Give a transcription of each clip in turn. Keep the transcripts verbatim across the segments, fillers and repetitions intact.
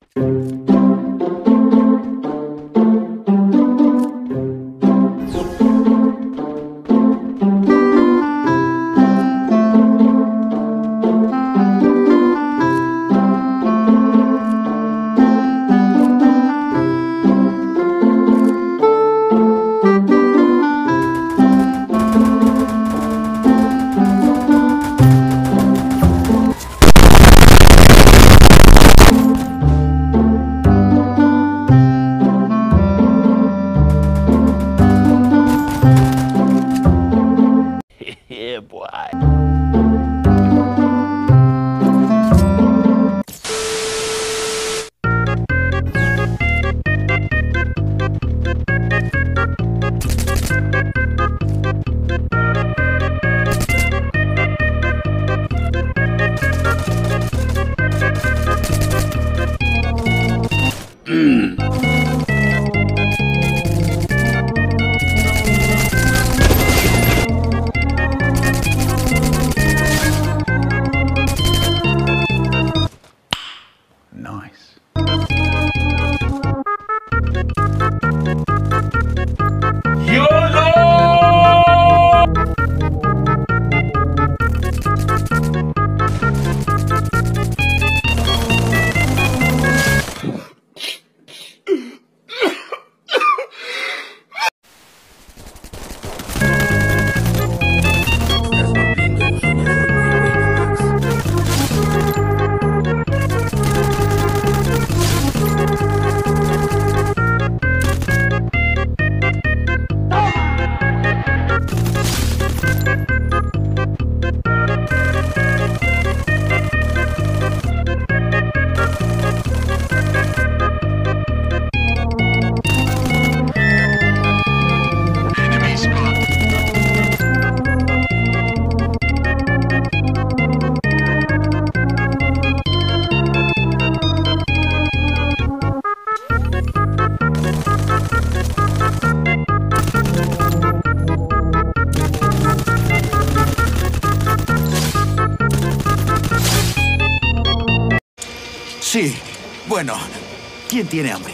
Yeah, boy. Nice. Sí, bueno, ¿quién tiene hambre?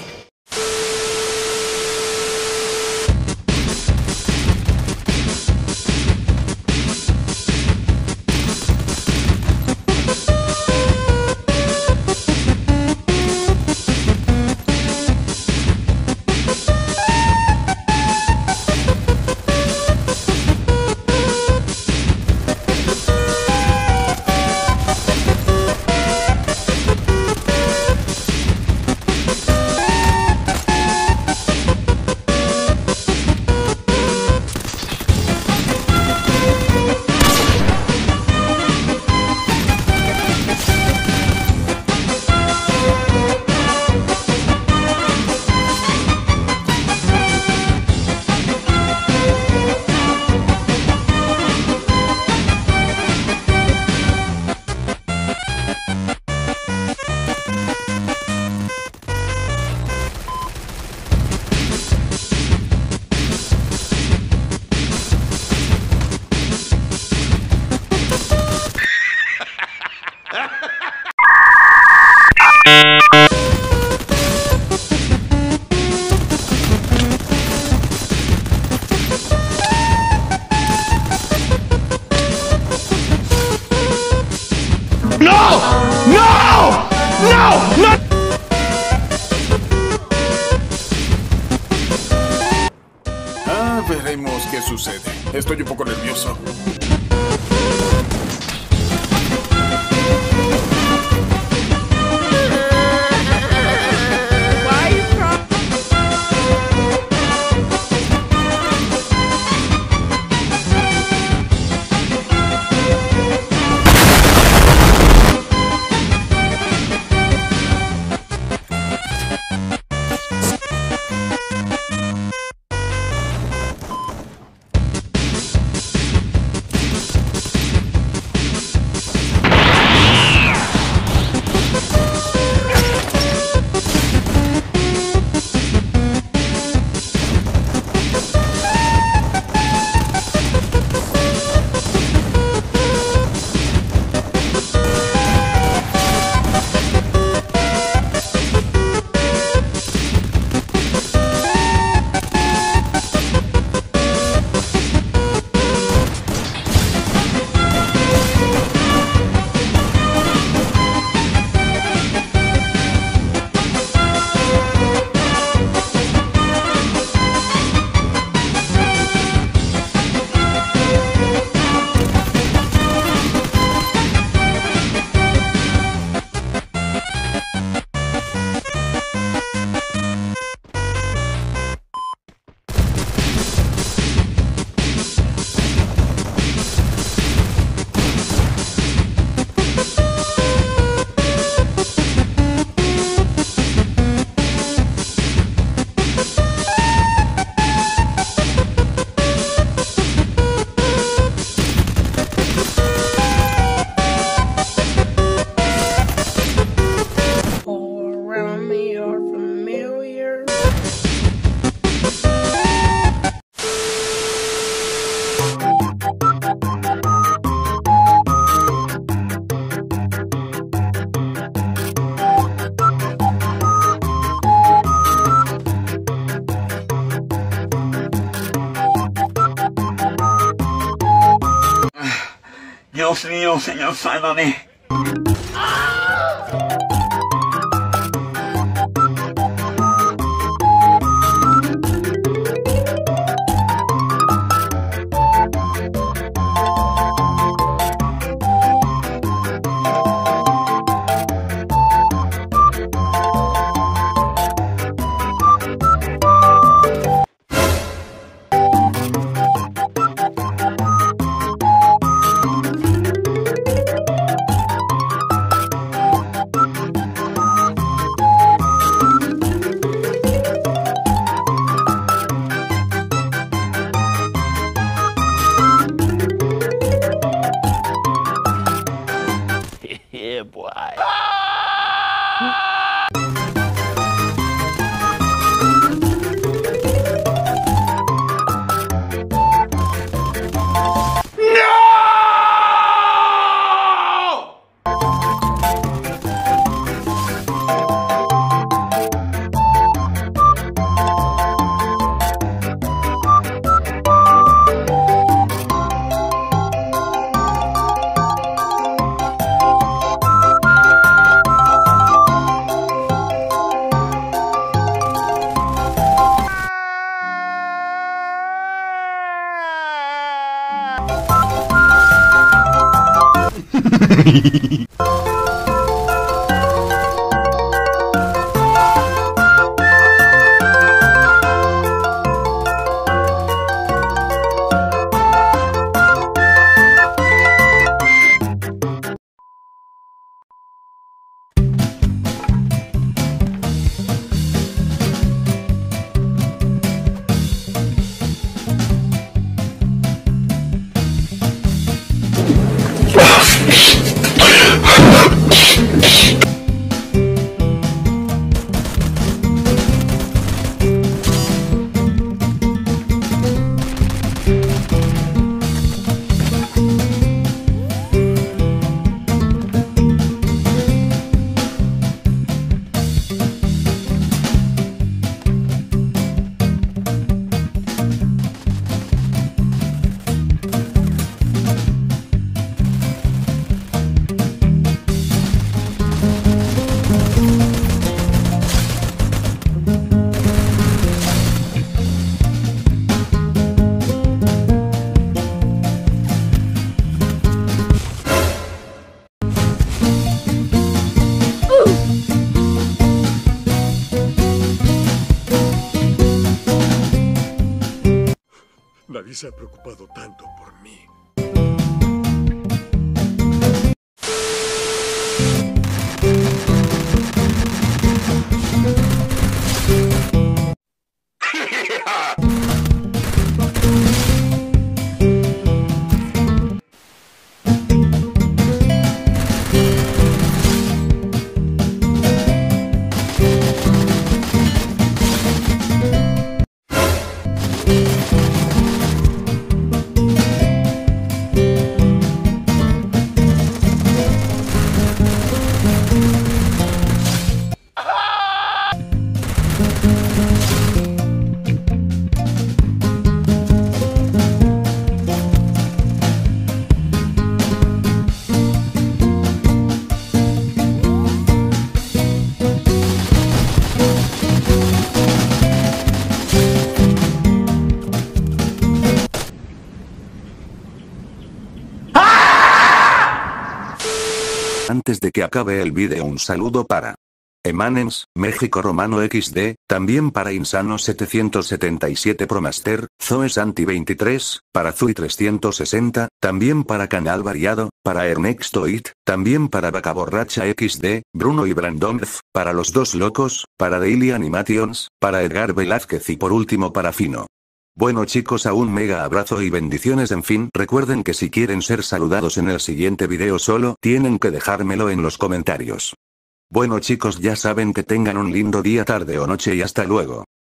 ¡No! ¡No! ¡No! ¡No! Ah, veremos qué sucede. Estoy un poco nervioso. Dios mío, señor, sálvame. Yeah, boy. Nadie se ha preocupado tanto por mí. Antes de que acabe el vídeo, un saludo para Emanens, México Romano equis de, también para Insano setecientos setenta y siete Promaster, Zoe Santi veintitrés, para Zui trescientos sesenta, también para Canal Variado, para Ernextoid, también para Vaca Borracha equis de, Bruno y Brandonf, para Los Dos Locos, para Daily Animations, para Edgar Velázquez y por último para Fino. Bueno chicos, a un mega abrazo y bendiciones. En fin, recuerden que si quieren ser saludados en el siguiente video solo tienen que dejármelo en los comentarios. Bueno chicos, ya saben, que tengan un lindo día, tarde o noche y hasta luego.